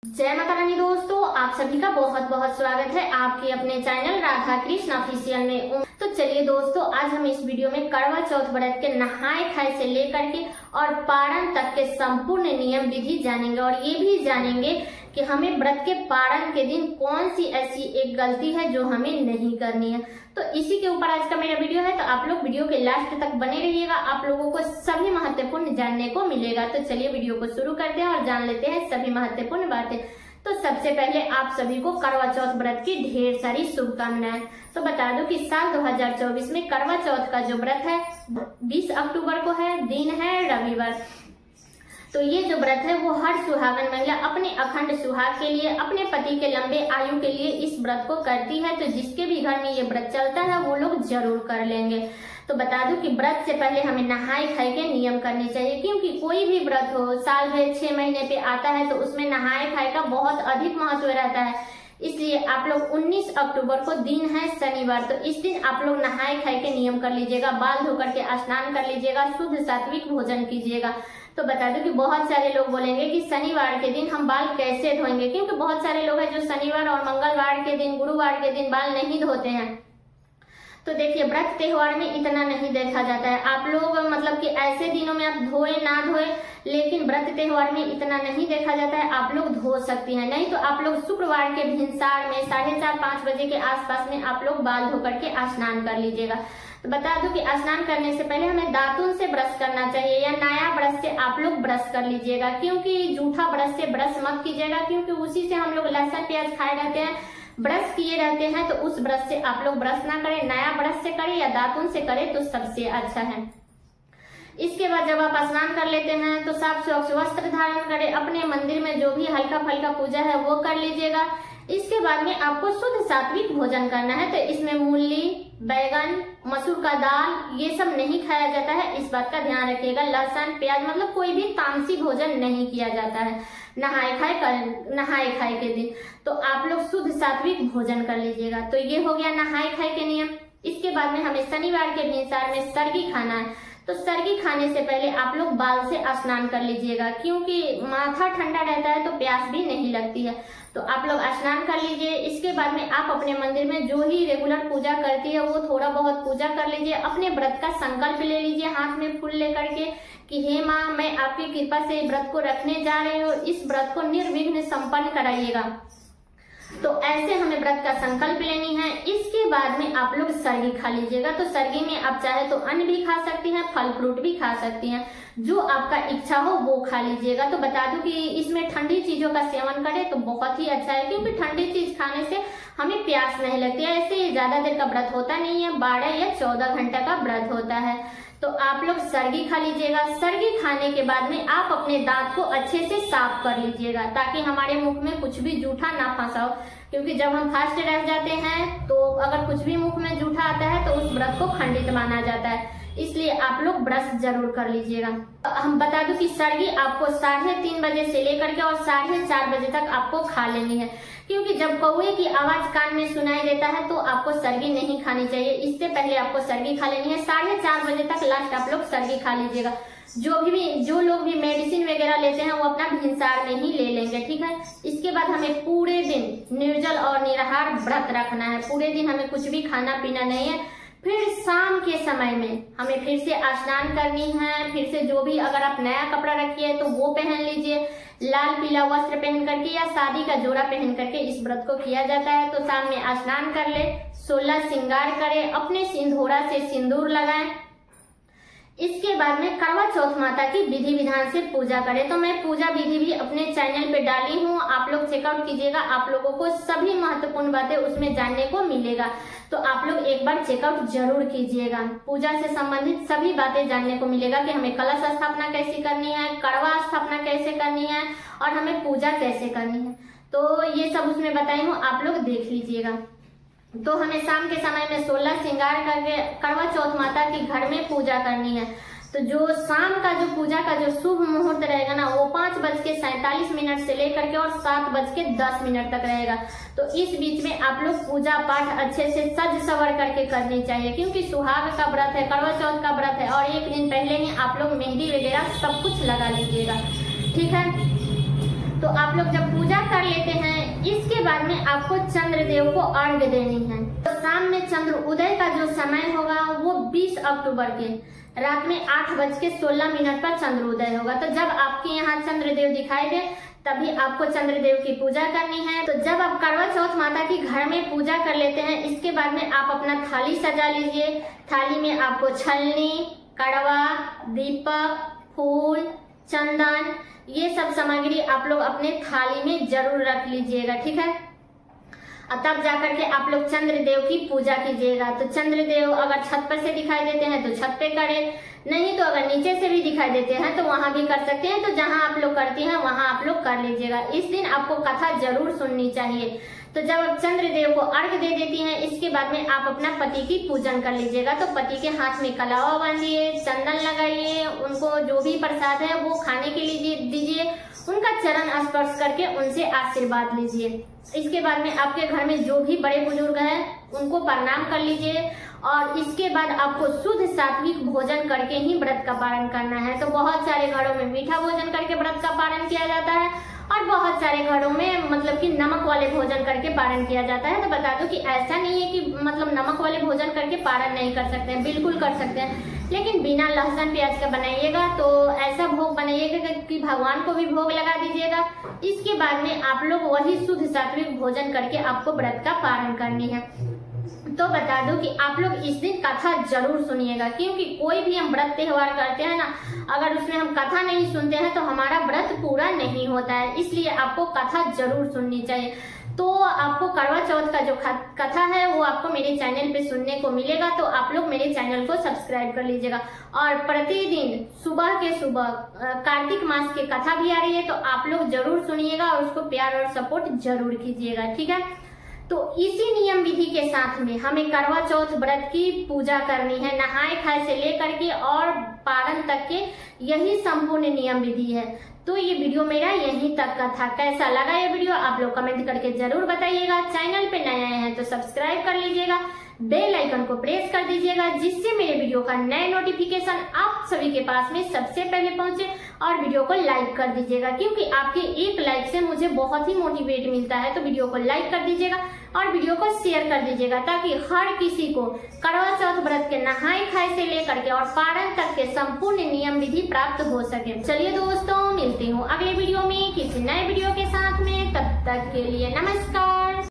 जय माता रानी दोस्तों, आप सभी का बहुत बहुत स्वागत है आपके अपने चैनल राधा कृष्ण ऑफिशियल में। तो चलिए दोस्तों, आज हम इस वीडियो में करवा चौथ व्रत के नहाए खाए से लेकर के और पारण तक के संपूर्ण नियम विधि जानेंगे और ये भी जानेंगे कि हमें व्रत के पारण के दिन कौन सी ऐसी एक गलती है जो हमें नहीं करनी है। तो इसी के ऊपर आज का मेरा वीडियो है, तो आप लोग वीडियो के लास्ट तक बने रहिएगा, आप लोगों को सभी महत्वपूर्ण जानने को मिलेगा। तो चलिए वीडियो को शुरू करते हैं और जान लेते हैं सभी महत्वपूर्ण बातें। तो सबसे पहले आप सभी को करवा चौथ व्रत की ढेर सारी शुभकामनाएं। तो बता दो कि साल 2024 में करवा चौथ का जो व्रत है 20 अक्टूबर को है, दिन है रविवार। तो ये जो व्रत है वो हर सुहागन महिला अपने अखंड सुहाग के लिए, अपने पति के लंबे आयु के लिए इस व्रत को करती है। तो जिसके भी घर में ये व्रत चलता है वो लोग जरूर कर लेंगे। तो बता दूं कि व्रत से पहले हमें नहाए खाए के नियम करने चाहिए, क्योंकि कोई भी व्रत हो साल भर 6 महीने पे आता है तो उसमें नहाए खाए का बहुत अधिक महत्व रहता है। इसलिए आप लोग 19 अक्टूबर को दिन है शनिवार, तो इस दिन आप लोग नहाए खाए के नियम कर लीजिएगा, बाल धोकर के स्नान कर लीजिएगा, शुद्ध सात्विक भोजन कीजिएगा। तो बता दूं कि बहुत सारे लोग बोलेंगे कि शनिवार के दिन हम बाल कैसे धोएंगे, क्योंकि बहुत सारे लोग हैं जो शनिवार और मंगलवार के दिन, गुरुवार के दिन बाल नहीं धोते हैं। तो देखिए, व्रत त्योहार में इतना नहीं देखा जाता है। आप लोग मतलब कि ऐसे दिनों में आप धोए ना धोए, लेकिन व्रत त्योहार में इतना नहीं देखा जाता है। आप लोग धो सकती हैं, नहीं तो आप लोग शुक्रवार के भिनसार में 4:30-5 बजे के आसपास में आप लोग बाल धोकर के स्नान कर लीजिएगा। तो बता दूं कि स्नान करने से पहले हमें दातुन से ब्रश करना चाहिए या नया ब्रश से आप लोग ब्रश कर लीजिएगा, क्योंकि जूठा ब्रश से ब्रश मत कीजिएगा, क्योंकि उसी से हम लोग लहसुन प्याज खाए रहते हैं, ब्रश किए रहते हैं। तो उस ब्रश से आप लोग ब्रश ना करें, नया ब्रश से करें या दातुन से करें तो सबसे अच्छा है। इसके बाद जब आप स्नान कर लेते हैं तो साफ स्वच्छ वस्त्र धारण करें, अपने मंदिर में जो भी हल्का फल्का पूजा है वो कर लीजिएगा। इसके बाद में आपको शुद्ध सात्विक भोजन करना है। तो इसमें मूली, बैगन, मसूर का दाल ये सब नहीं खाया जाता है, इस बात का ध्यान रखिएगा। लहसुन प्याज मतलब कोई भी तामसी भोजन नहीं किया जाता है नहाए खाए के दिन। तो आप लोग शुद्ध सात्विक भोजन कर लीजिएगा। तो ये हो गया नहाए खाए के नियम। इसके बाद में हमें शनिवार के भिनसार में सरगी खाना है। तो सरगी खाने से पहले आप लोग बाल से स्नान कर लीजिएगा, क्योंकि माथा ठंडा रहता है तो प्यास भी नहीं लगती है। तो आप लोग स्नान कर लीजिए। इसके बाद में आप अपने मंदिर में जो ही रेगुलर पूजा करती है वो थोड़ा बहुत पूजा कर लीजिए। अपने व्रत का संकल्प ले लीजिए हाथ में फूल लेकर के कि हे माँ, मैं आपकी कृपा से व्रत को रखने जा रही हूँ, इस व्रत को निर्विघ्न संपन्न कराइएगा। तो ऐसे हमें व्रत का संकल्प लेनी है। इसके बाद में आप लोग सरगी खा लीजिएगा। तो सरगी में आप चाहे तो अन्न भी खा सकती हैं, फल फ्रूट भी खा सकती हैं, जो आपका इच्छा हो वो खा लीजिएगा। तो बता दूं कि इसमें ठंडी चीजों का सेवन करें तो बहुत ही अच्छा है, क्योंकि ठंडी चीज खाने से हमें प्यास नहीं लगती है। ऐसे ज्यादा देर का व्रत होता नहीं है, 12 या 14 घंटे का व्रत होता है। तो आप लोग सरगी खा लीजिएगा। सरगी खाने के बाद में आप अपने दांत को अच्छे से साफ कर लीजिएगा, ताकि हमारे मुख में कुछ भी जूठा ना फंसा हो, क्योंकि जब हम फास्ट रह जाते हैं तो अगर कुछ भी मुख में जूठा आता है तो उस व्रत को खंडित माना जाता है। इसलिए आप लोग ब्रश जरूर कर लीजिएगा। हम बता दूं कि सरगी आपको 3:30 बजे से लेकर के और 4:30 बजे तक आपको खा लेनी है, क्योंकि जब कौवे की आवाज कान में सुनाई देता है तो आपको सरगी नहीं खानी चाहिए। इससे पहले आपको सरगी खा लेनी है। 4:30 बजे तक लास्ट आप लोग सरगी खा लीजिएगा। जो लोग भी मेडिसिन वगैरह लेते हैं वो अपना भिनसार में ही ले लेंगे, ठीक है। इसके बाद हमें पूरे दिन निर्जल और निराहार व्रत रखना है। पूरे दिन हमें कुछ भी खाना पीना नहीं है। फिर शाम के समय में हमें फिर से स्नान करनी है। फिर से जो भी अगर आप नया कपड़ा रखिए तो वो पहन लीजिए, लाल पीला वस्त्र पहन करके या शादी का जोड़ा पहन करके इस व्रत को किया जाता है। तो शाम में स्नान कर ले, 16 श्रृंगार करें, अपने सिंदूरा से सिंदूर लगाएं। इसके बाद में करवा चौथ माता की विधि विधान से पूजा करें। तो मैं पूजा विधि भी अपने चैनल पे डाली हूँ, आप लोग चेकआउट कीजिएगा। आप लोगों को सभी महत्वपूर्ण बातें उसमें जानने को मिलेगा, तो आप लोग एक बार चेकआउट जरूर कीजिएगा। पूजा से संबंधित सभी बातें जानने को मिलेगा कि हमें कलश स्थापना कैसे करनी है, करवा स्थापना कैसे करनी है और हमें पूजा कैसे करनी है। तो ये सब उसमें बताई हूँ, आप लोग देख लीजिएगा। तो हमें शाम के समय में 16 श्रृंगार करके करवा चौथ माता की घर में पूजा करनी है। तो जो शाम का जो पूजा का जो शुभ मुहूर्त रहेगा ना वो 5:47 से लेकर के और 7:10 तक रहेगा। तो इस बीच में आप लोग पूजा पाठ अच्छे से सज सवर करके करनी चाहिए, क्योंकि सुहाग का व्रत है, करवा चौथ का व्रत है और एक दिन पहले ही आप लोग मेहंदी वगैरह सब कुछ लगा लीजिएगा, ठीक है। तो आप लोग जब पूजा कर बाद में आपको चंद्रदेव को अर्घ्य देनी है। तो शाम में चंद्र उदय का जो समय होगा वो 20 अक्टूबर के रात में 8:16 पर चंद्र उदय होगा। तो जब आपके यहाँ चंद्रदेव दिखाई दे तभी आपको चंद्रदेव की पूजा करनी है। तो जब आप करवा चौथ माता की घर में पूजा कर लेते हैं, इसके बाद में आप अपना थाली सजा लीजिए। थाली में आपको छलनी, कड़वा, दीपक, फूल, चंदन, ये सब सामग्री आप लोग अपने थाली में जरूर रख लीजिएगा, ठीक है। और तब जाकर के आप लोग चंद्रदेव की पूजा कीजिएगा। तो चंद्रदेव अगर छत पर से दिखाई देते हैं तो छत पे करें, नहीं तो अगर नीचे से भी दिखाई देते हैं तो वहां भी कर सकते हैं। तो जहां आप लोग करती हैं वहां आप लोग कर लीजिएगा। इस दिन आपको कथा जरूर सुननी चाहिए। तो जब आप चंद्रदेव को अर्घ्य दे देती हैं, इसके बाद में आप अपना पति की पूजन कर लीजिएगा। तो पति के हाथ में कलावा बांधिए, चंदन लगाइए, उनको जो भी प्रसाद है वो खाने के लिए दीजिए, उनका चरण स्पर्श करके उनसे आशीर्वाद लीजिए। इसके बाद में आपके घर में जो भी बड़े बुजुर्ग हैं उनको प्रणाम कर लीजिए। और इसके बाद आपको शुद्ध सात्विक भोजन करके ही व्रत का पालन करना है। तो बहुत सारे घरों में मीठा भोजन करके व्रत का पालन किया जाता है और बहुत सारे घरों में मतलब कि नमक वाले भोजन करके पारण किया जाता है। तो बता दूं कि ऐसा नहीं है कि मतलब नमक वाले भोजन करके पारण नहीं कर सकते हैं, बिल्कुल कर सकते हैं, लेकिन बिना लहसुन प्याज का बनाइएगा। तो ऐसा भोग बनाइएगा कि भगवान को भी भोग लगा दीजिएगा। इसके बाद में आप लोग वही शुद्ध सात्विक भोजन करके आपको व्रत का पारण करनी है। तो बता दूं कि आप लोग इस दिन कथा जरूर सुनिएगा, क्योंकि कोई भी हम व्रत त्योहार करते हैं ना, अगर उसमें हम कथा नहीं सुनते हैं तो हमारा व्रत पूरा नहीं होता है। इसलिए आपको कथा जरूर सुननी चाहिए। तो आपको करवा चौथ का जो कथा है वो आपको मेरे चैनल पे सुनने को मिलेगा। तो आप लोग मेरे चैनल को सब्सक्राइब कर लीजिएगा। और प्रतिदिन सुबह के सुबह कार्तिक मास की कथा भी आ रही है, तो आप लोग जरूर सुनिएगा और उसको प्यार और सपोर्ट जरूर कीजिएगा, ठीक है। तो इसी नियम विधि के साथ में हमें करवा चौथ व्रत की पूजा करनी है, नहाए खाए से लेकर के और पारण तक के यही संपूर्ण नियम विधि है। तो ये वीडियो मेरा यहीं तक का था। कैसा लगा ये वीडियो आप लोग कमेंट करके जरूर बताइएगा। चैनल पे नए आए हैं तो सब्सक्राइब कर लीजिएगा, बेल आइकन को प्रेस कर दीजिएगा, जिससे मेरे वीडियो का नए नोटिफिकेशन आप सभी के पास में सबसे पहले पहुंचे। और वीडियो को लाइक कर दीजिएगा, क्योंकि आपके एक लाइक से मुझे बहुत ही मोटिवेट मिलता है। तो वीडियो को लाइक कर दीजिएगा और वीडियो को शेयर कर दीजिएगा, ताकि हर किसी को करवा चौथ व्रत के नहाए खाए से लेकर के और पारण तक के संपूर्ण नियम विधि प्राप्त हो सके। चलिए दोस्तों, मिलती हूँ अगले वीडियो में किसी नए वीडियो के साथ में। तब तक के लिए नमस्कार।